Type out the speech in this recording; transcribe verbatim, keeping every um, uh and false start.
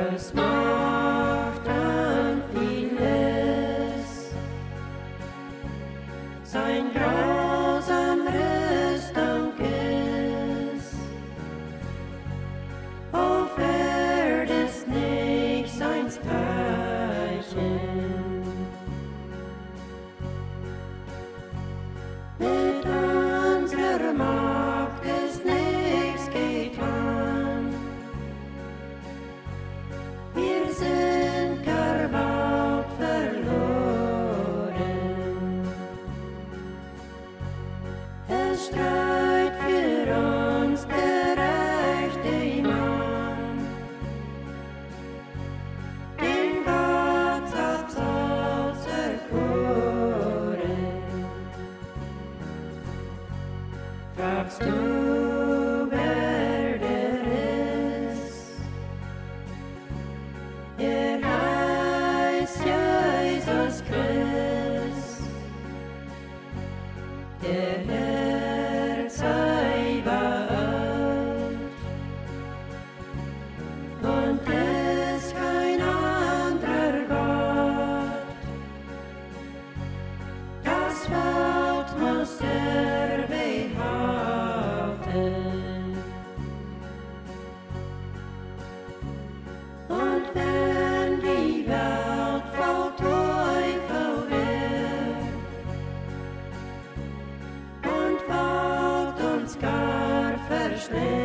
Gottes Macht und vieles, sein grausam Rüstung ist. Auf Erde ist nicht seins Gleichen. Mit unserer Macht ist nichts getan. Wir sind gar bald verloren. Es streit für uns der rechte Mann, den Gott hat so zerkoren. Fragst du, wer der ist? Er heißt Jesus Christ, der Herr Zebaoth, und ist kein anderer Gott. Das Wort muss er behaupten. Und wenn die Welt voll Teufel wird und Welt uns gar verschlingt,